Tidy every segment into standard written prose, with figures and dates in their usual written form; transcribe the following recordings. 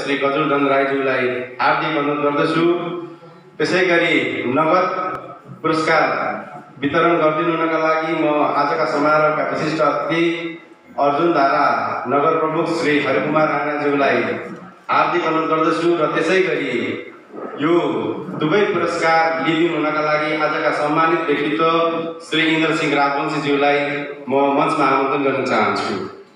श्री गजुलधन राईज्यूलाई हार्दिक अनुरोध गर्दछु। त्यसैगरी नगद पुरस्कार वितरण गरिदिनुका लागि म आजका समारोहका विशिष्ट अतिथि अर्जुन धारा नगर प्रमुख श्री हरिकुमार राणाज्यूलाई हार्दिक अनुरोध गर्दछु र त्यसैगरी यो दुवै पुरस्कार लिइदिनुका लागि आजका सम्मानित व्यक्तित्व श्री इन्द्रसिंह राजवंशीज्यूलाई म मञ्चमा आमन्त्रण गर्न चाहन्छु।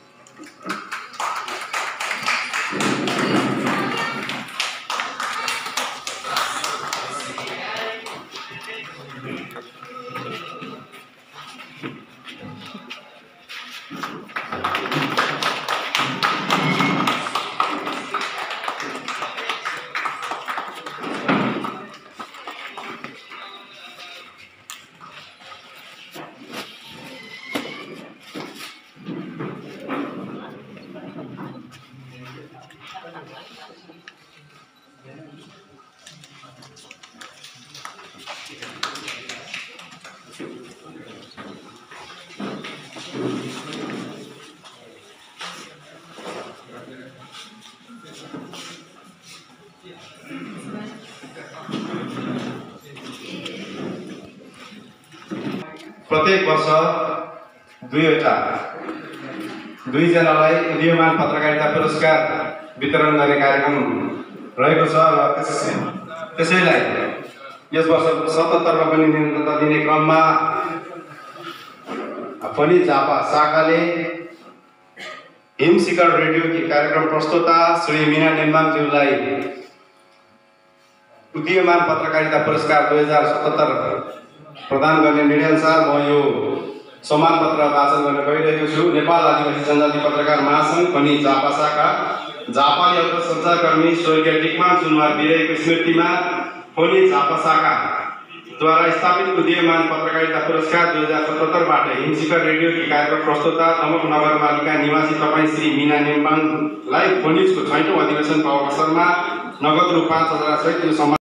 प्रत्येक वर्ष दुईजनालाई उदीयमान पत्रकारिता पुरस्कार वितरण गर्ने कार्यक्रम रहेको छ र त्यसैलाई यस वर्ष 77मा पनि निरन्तरता दिने क्रममा पनि झापा शाखाले हिम शिखर रेडियोकी कार्यक्रम प्रस्तोता श्री मीना नेम्बाङज्यूलाई उदीयमान पत्रकारिता पुरस्कार 2077 प्रदान गर्ने निर्णयअनुसार म यो सम्मान पत्र वाचन गर्न गइरहेको छु। नेपाल आदिवासी जनजाति पत्रकार महासङ्घ पनि झापा शाखा झापाले अग्र सञ्चारकर्मी स्वर्गीय टिकमान सुनवार बिराईको स्मृतिमा पनि झापा शाखाद्वारा स्थापित उदीयमान पत्रकारिता पुरस्कार 2077बाट हिमशिखर रेडियोकी कार्यक्रम प्रस्तोता तमक नगरपालिका निवासी तपाईँ श्री मीना नेम्बाङलाई फोनिजको 6औं अधिवेशनको अवसरमा नगद रु 5000 सहित यो सम्मान